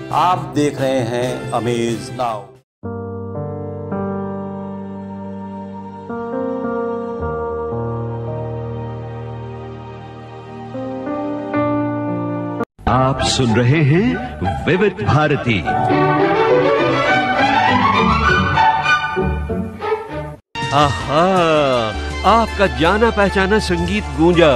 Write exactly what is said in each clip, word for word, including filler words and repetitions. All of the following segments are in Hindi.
आप देख रहे हैं अमेज नाउ। आप सुन रहे हैं विविध भारती। आहा, आपका जाना पहचाना संगीत गूंजा।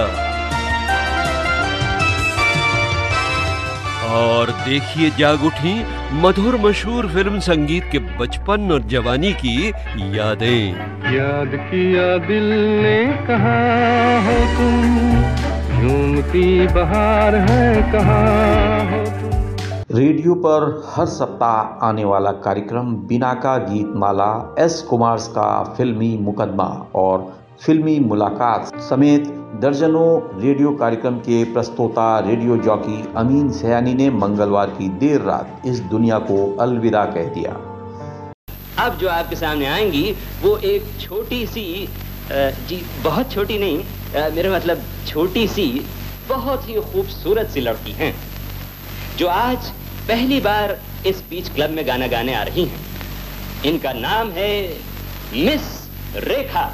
और देखिए जाग उठी मधुर मशहूर फिल्म संगीत के बचपन और जवानी की यादें। याद किया दिल ने कहाँ हो तुम, झूमती बहार है कहाँ हो तुम। रेडियो पर हर सप्ताह आने वाला कार्यक्रम बिना का गीत माला, एस कुमार का फिल्मी मुकदमा और फिल्मी मुलाकात समेत दर्जनों रेडियो कार्यक्रम के प्रस्तोता रेडियो जॉकी अमीन सयानी ने मंगलवार की देर रात इस दुनिया को अलविदा कह दिया। अब जो आपके सामने आएंगी वो एक छोटी सी, जी बहुत छोटी नहीं, मेरा मतलब छोटी सी बहुत ही खूबसूरत सी लड़की हैं जो आज पहली बार इस बीच क्लब में गाना गाने आ रही हैं। इनका नाम है मिस रेखा।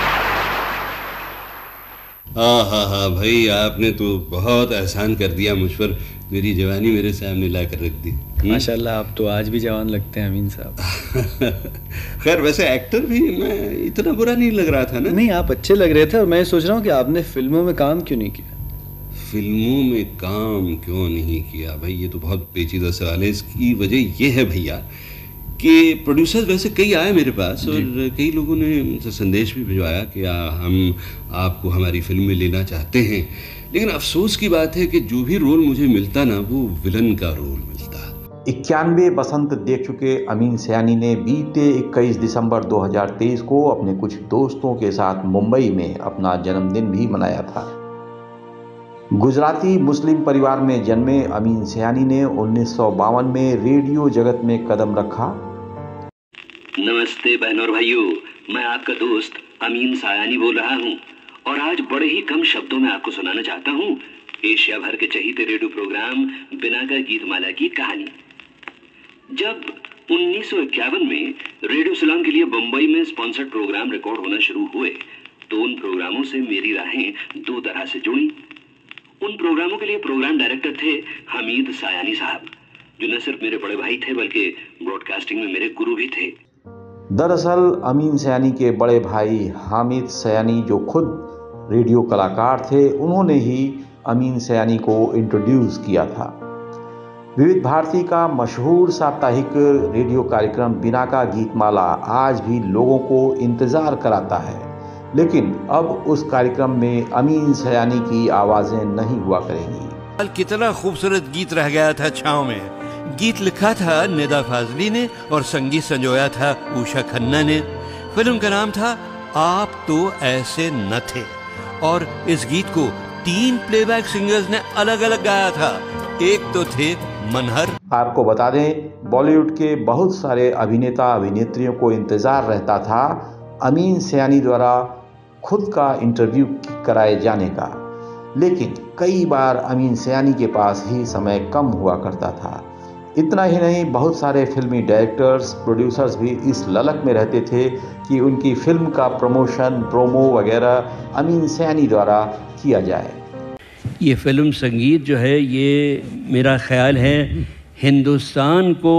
हाँ हाँ हाँ भाई, आपने तो बहुत एहसान कर दिया मुझ पर, मेरी जवानी मेरे सामने ला कर रख दी। माशाल्लाह, आप तो आज भी जवान लगते हैं अमीन साहब। खैर वैसे एक्टर भी मैं इतना बुरा नहीं लग रहा था ना? नहीं, आप अच्छे लग रहे थे और मैं सोच रहा हूँ कि आपने फिल्मों में काम क्यों नहीं किया। फिल्मों में काम क्यों नहीं किया भाई, ये तो बहुत पेचीदा सवाल है। इसकी वजह ये है भैया कि प्रोड्यूसर वैसे कई आए मेरे पास और कई लोगों ने मुझसे संदेश भी भिजवाया कि आ, हम आपको हमारी फिल्म में लेना चाहते हैं, लेकिन अफसोस की बात है कि जो भी रोल मुझे मिलता ना वो विलन का रोल मिलता। इक्यानवे बसंत देख चुके अमीन सयानी ने बीते इक्कीस दिसंबर दो हज़ार तेईस को अपने कुछ दोस्तों के साथ मुंबई में अपना जन्मदिन भी मनाया था। गुजराती मुस्लिम परिवार में जन्मे अमीन सयानी ने उन्नीस सौ बावन में रेडियो जगत में कदम रखा। नमस्ते बहनों और भाइयों, मैं आपका दोस्त अमीन सयानी बोल रहा हूँ और आज बड़े ही कम शब्दों में आपको सुनाना चाहता हूँ एशिया भर के चहीते रेडियो प्रोग्राम बिना का गीत माला की कहानी। जब उन्नीस सौ इक्यावन में रेडियो सलाम के लिए बम्बई में स्पॉन्सर्ड प्रोग्राम रिकॉर्ड होना शुरू हुए तो उन प्रोग्रामों से मेरी राहें दो तरह से जुड़ी। उन प्रोग्रामों के लिए प्रोग्राम डायरेक्टर थे हमीद सयानी साहब, जो न सिर्फ मेरे बड़े भाई थे बल्कि ब्रॉडकास्टिंग में मेरे गुरु भी थे। दरअसल अमीन सयानी के बड़े भाई हामिद सयानी जो खुद रेडियो कलाकार थे, उन्होंने ही अमीन सयानी को इंट्रोड्यूस किया था। विविध भारती का मशहूर साप्ताहिक रेडियो कार्यक्रम बिना का गीत माला आज भी लोगों को इंतजार कराता है, लेकिन अब उस कार्यक्रम में अमीन सयानी की आवाजें नहीं हुआ करेंगी। कितना खूबसूरत गीत रह गया था छाँव में। गीत लिखा था निदा फाजली ने और संगीत संजोया था उषा खन्ना ने। फिल्म का नाम था आप तो ऐसे न थे और इस गीत को तीन प्लेबैक सिंगर्स ने अलग अलग गाया था। एक तो थे मनहर। आपको बता दें, बॉलीवुड के बहुत सारे अभिनेता अभिनेत्रियों को इंतजार रहता था अमीन सयानी द्वारा खुद का इंटरव्यू कराए जाने का, लेकिन कई बार अमीन सयानी के पास ही समय कम हुआ करता था। इतना ही नहीं, बहुत सारे फिल्मी डायरेक्टर्स प्रोड्यूसर्स भी इस ललक में रहते थे कि उनकी फिल्म का प्रमोशन प्रोमो वगैरह अमीन सयानी द्वारा किया जाए। ये फिल्म संगीत जो है, ये मेरा ख्याल है हिंदुस्तान को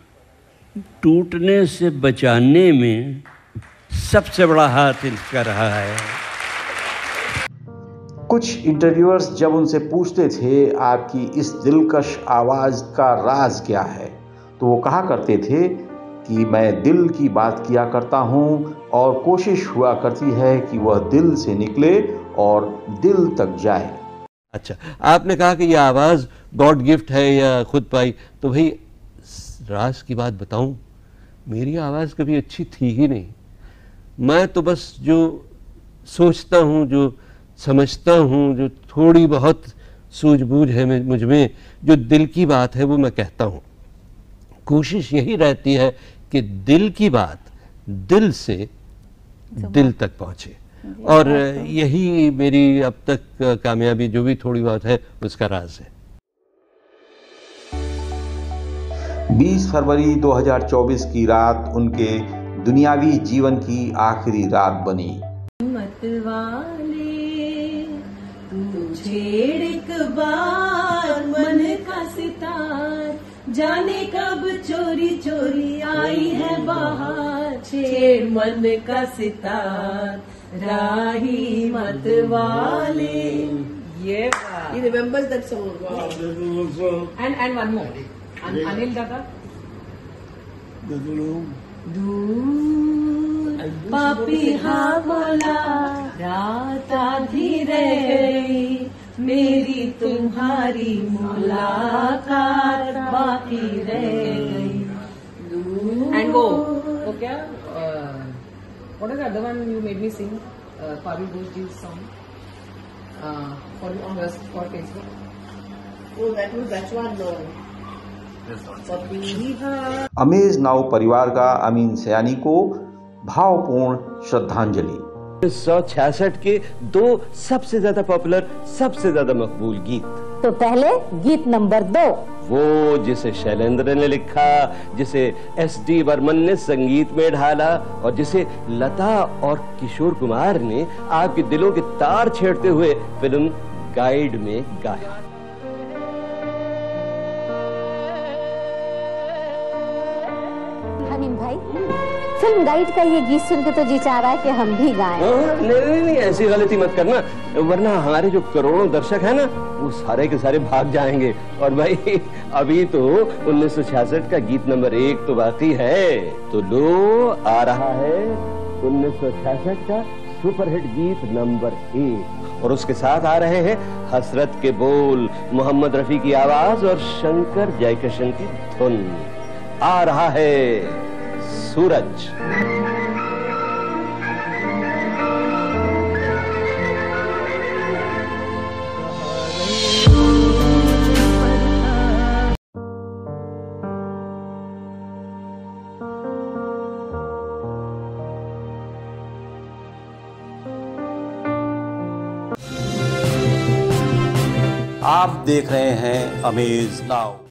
टूटने से बचाने में सबसे बड़ा हाथ इसका रहा है। कुछ इंटरव्यूअर्स जब उनसे पूछते थे आपकी इस दिलकश आवाज़ का राज क्या है, तो वो कहा करते थे कि मैं दिल की बात किया करता हूँ और कोशिश हुआ करती है कि वह दिल से निकले और दिल तक जाए। अच्छा, आपने कहा कि यह आवाज़ गॉड गिफ्ट है या खुद पाई, तो भाई राज की बात बताऊं, मेरी आवाज़ कभी अच्छी थी ही नहीं। मैं तो बस जो सोचता हूँ, जो समझता हूँ, जो थोड़ी बहुत सूझबूझ है मुझ में, जो दिल की बात है वो मैं कहता हूँ। कोशिश यही रहती है कि दिल की बात दिल से दिल तक पहुँचे, और यही मेरी अब तक कामयाबी जो भी थोड़ी बहुत है उसका राज है। बीस फरवरी दो हज़ार चौबीस की रात उनके दुनियावी जीवन की आखिरी रात बनी। मत वाले तू छेड़ एक बार मन का सितार, जाने कब चोरी चोरी आई है बाहर, छेड़ मन का सितार राही मत वाले। ये he remembers that song. Wow. and and one more. An, Anil Daga. दूर पापी हाँ बोला, रात आधी रह गई, मेरी तुम्हारी मुलाकात बाकी रह गई। And go. तो क्या? What is the other one you made me sing? Uh, Parul Bhojji's song. Uh, for on the for Facebook. Oh, that was that one. No. Amaze now परिवार का अमीन सयानी को भावपूर्ण श्रद्धांजलि। उन्नीस सौ छियासठ के दो सबसे ज्यादा पॉपुलर, सबसे ज्यादा मकबूल गीत। तो पहले गीत नंबर दो, वो जिसे शैलेंद्र ने लिखा, जिसे एस डी बर्मन ने संगीत में ढाला और जिसे लता और किशोर कुमार ने आपके दिलों के तार छेड़ते हुए फिल्म गाइड में गाया। अमीन भाई, फिल्म गाइड का ये गीत सुन के तो जी चाह रहा है कि हम भी गाएं। नहीं नहीं नहीं, ऐसी गलती मत करना, वरना हमारे जो करोड़ों दर्शक हैं ना, वो सारे के सारे भाग जाएंगे। और भाई अभी तो उन्नीस सौ छियासठ का गीत नंबर एक तो बाकी है। तो लो आ रहा है उन्नीस सौ छियासठ का सुपरहिट गीत नंबर एक, और उसके साथ आ रहे हैं हसरत के बोल, मोहम्मद रफी की आवाज और शंकर जयकिशन की धुन। आ रहा है सूरज। आप देख रहे हैं अमेज नाउ।